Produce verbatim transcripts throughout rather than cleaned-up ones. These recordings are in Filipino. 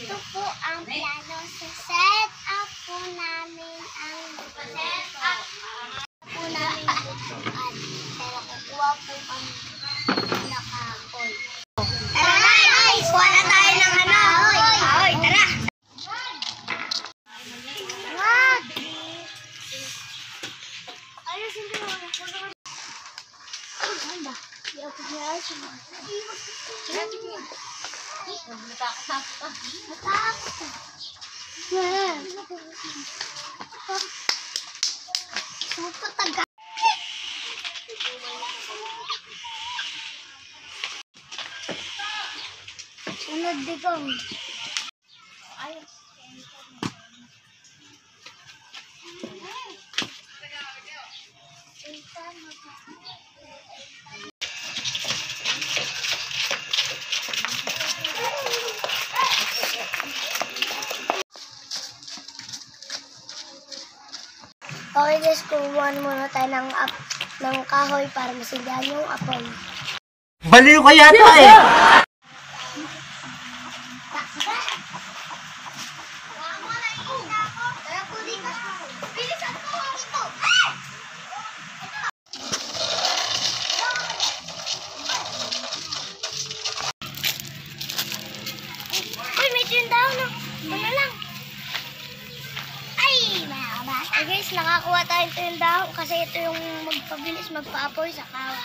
Ito po ang plano sa set up po namin ang set up po namin lutuan. Pero kukuha po kami na kahoy. Tara na guys! Kuha na tayo ng ano! Kahoy! Tara! Wag! Ayos hindi mo. Ano ba? Hindi ako niyayos yung mga. Sige, sige. Matakot. Matakot. Super taga. Sunod digong. Ayos. Okay guys, kuha muna tayo ng, up, ng kahoy para masindihan yung apoy. Baliw ka yata eh! Uy, may tindahan na. Ano lang? Ay guys, nakakuha tayong tindahan kasi ito yung magpabilis magpaapoy sa kawa.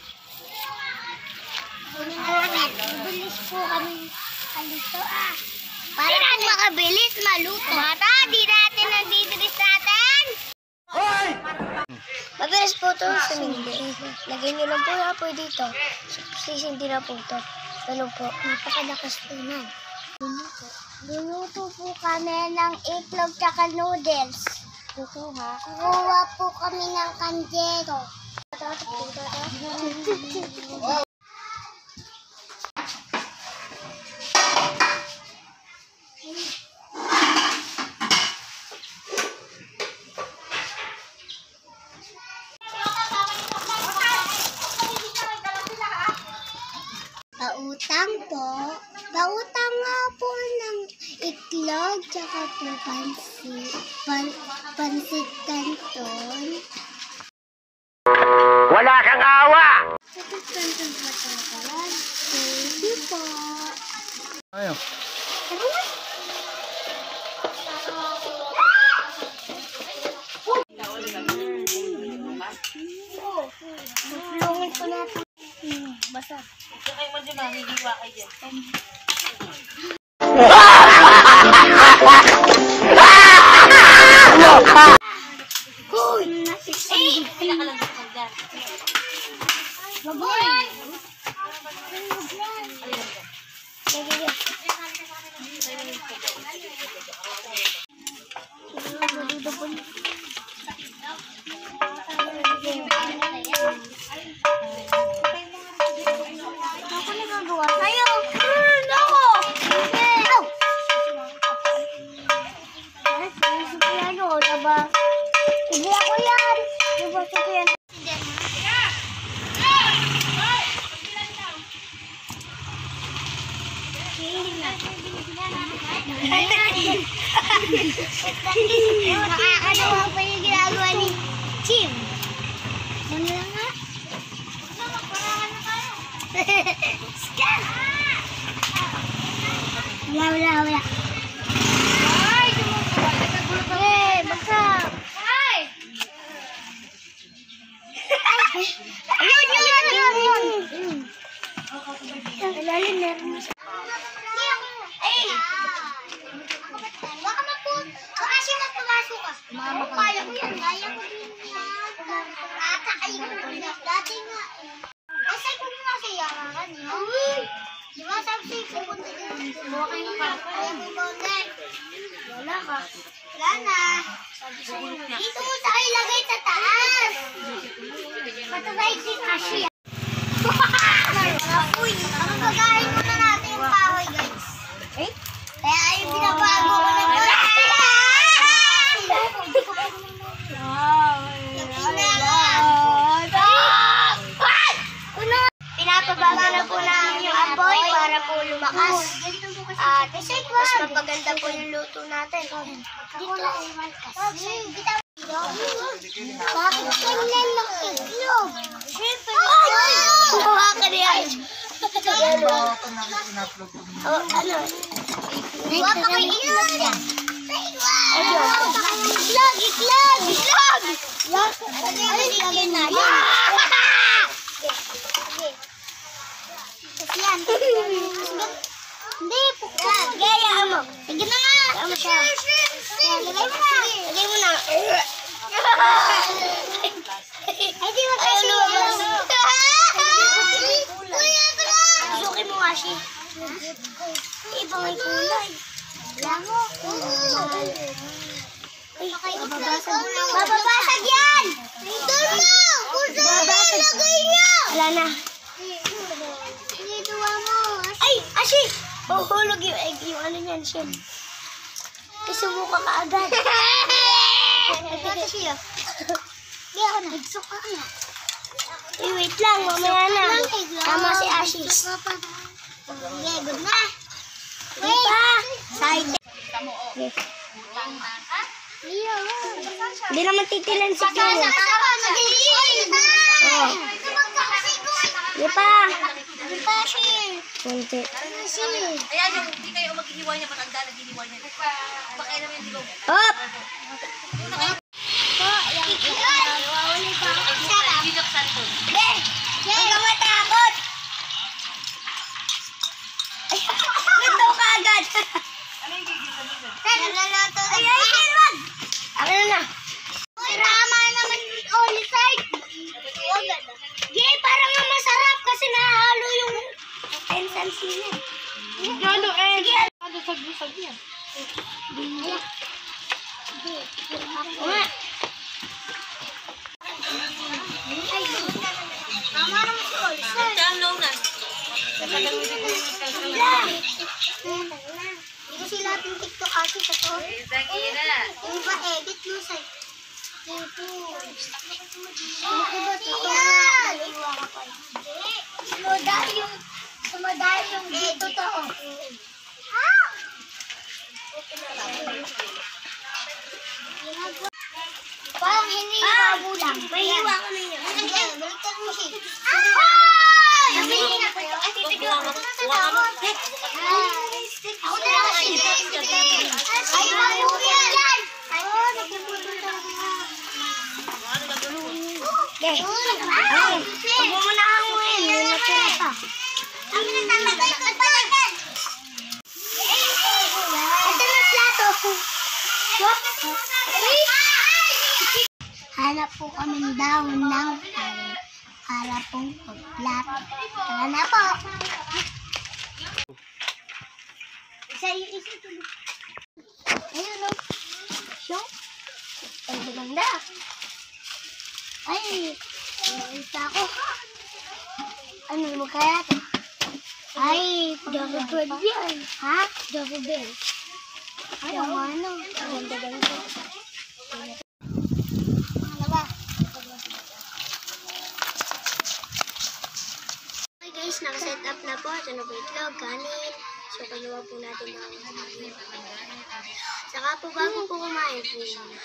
Mabilis po kami kalito ah. Para po makabilis maluto. Mata, di natin nagdidiris natin. Hoy! Mabilis po ito sumindi. Lagyan nyo lang po yung apoy dito. Sisindi na po ito. Ganun po. Napakalakas po na. Luluto po kami ng itlog tsaka noodles. Kukuha. Kukuha po kami ng kandero. Pautang po. Pautang nga po ng itlog tsaka po pansit. Pan, pansit canton. Wala kang awa! Pansit canton po talaga. Thank you po. Ayo. Lungit po natin. Basa. Kaya mo dyan, mahihiwa kayo dyan. Hoy! Eh! Pinakalang dyan. Baboy! Ako nagagawa sa'yo. Ako! Ano? Diba? Hindi ako yan. Diba sa yan? Nakakalawa pa yung ginagawa ni Chim. Ano lang nga? Scan! Wala, wala, wala. Eh, basta. Ayun, yun, yun, yun, yun. Alalim na. Eh! Baka mapo. Baka siya magpapasok ka. Kaya ko yan. Kaya ko din yan. Ata, ayun. Dati nga. Eh, sa'yo ko nga sa yarangan yun. Di ba sabi sa'yo pupunta din? Buwa kayo pa. Kaya mo ba na? Wala ka. Wala na. Dito mo sa ilagay sa taas. Patagay si Asia. Uy, ang gagahin muna natin yung kahoy, guys. Eh? Kaya yung binabago ko na yun. Pinapabago na po namin yung apoy para po lumakas. At Ate Sek, mas mapaganda po yung luto natin. Dito. Bakit ganyan ng itlog? Ay! Kuha ka niya. Oh, ano? Kuha pa kayo itlog yan. Itlog, itlog, itlog! Ano yung natin? Kasi yan. Hindi, pukad. Gaya mo. Sige na nga. Tama siya. Lagay mo na. Lagay mo na. Ay, di ba kasi yun? Suki mo nga siya. Ibang may kulay. Wala mo. Ay, mababasag. Mababasag yan! Doon mo! Kung saan nalagay niya! Wala na. Iniduwa mo. Ay, Ashi! Mahulog yung egg, yung ano niyan, Shen. Isumuka ka agad. Nagkata siya. Hindi ako na. Nagsuka ka na. Eh, wait lang, mamaya na. Tama si Ashi. Okay, good na. Wait pa. Side. Yes. Hindi naman titilan si Kaya. Oh. Hindi pa. Hindi pa, Ashi. Kunti. Ayan yung hindi kayo maghihiwa niya, matanda na giniwa niya. Baka naman yung digaw. Hop! Po, yung ikikilan. Wawali pa ako. Sarap. Gidok santo. Be! Huwag ka matakot! Nito ka agad. Ano yung gigil? Nalalato na. Ay, ay, ay, wag! Akin na. Uy, tama naman ulit side. Gay, parang nga masarap kasi nahalo yung tensan sila. Gano eh. Sige. Ano sag-sag niya? Ayan. Nga. Tama naman si ulit side. Saan long na? Hindi kasi lahat yung TikTok kasi sa to. Yung iba edit mo sa Sumadali yung sumadali yung dito to. Parang hindi mabulang. May hiwa ko na yun. Hindi, baliktad mo siya. Ay! Sabihin na ko yun. Ay, titignan ko. Ako na lang kasi. Ay, mabulang yan! Oo, nagpiputol talaga. Okay. Ay, huwag mo muna hanguin. May natira pa. Kami na talaga. Nagpalagan. Ito na plato. What? Hanap po kami daon ng para pong pagplato. Tara na po. Isa yung isa tuloy. Ayun o. Siyo. Ay, maganda. Ay, isa ako. Ano mo kaya ito? Ay, double bird yan. Ha? Double bird. Ay, ang ano. Ang ganda-ganda. Ano ba? Okay guys, nakaset up na po. Ito na po itlog, kanin. So, kagawa po natin mga kanin. Saka po bago po kumain po.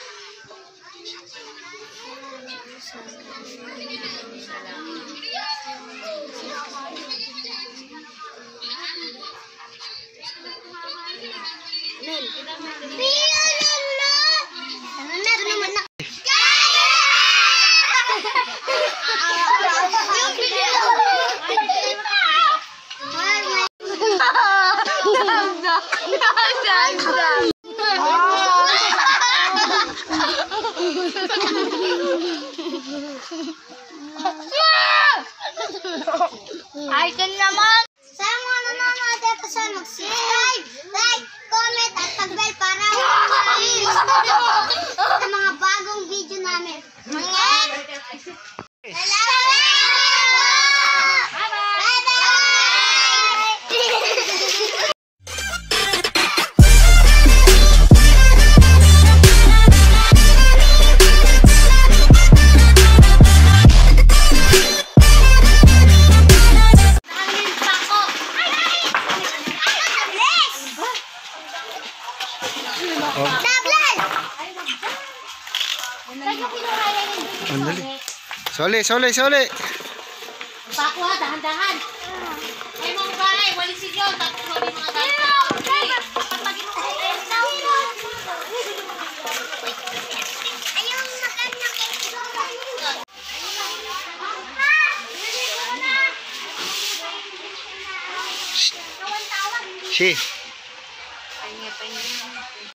Mel. Pia lala. Ano na? Ito naman na. Icon naman! Sa mga nanonood ito sa mag-subscribe, like, comment, at pag-bell para sa mga bagong video namin. Mga Bye-bye! Dablan! Kaya kinuhaya yung Andali. Soli, soli, soli. Pako ha, dahan-dahan. Ay mga bahay, walisin yun. Tapos wali mga dahan. Pagpagin mo kayo. Ayaw makan ng Si.